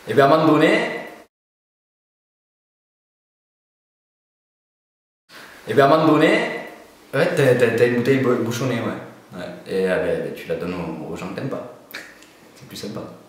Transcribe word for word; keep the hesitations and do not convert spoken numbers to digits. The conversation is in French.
Et bien à un moment donné, et bien à un moment donné, ouais, t'as une bouteille bouchonnée, ouais. Ouais. Et euh, ben, ben, tu la donnes aux, aux gens que t'aimes pas. C'est plus sympa.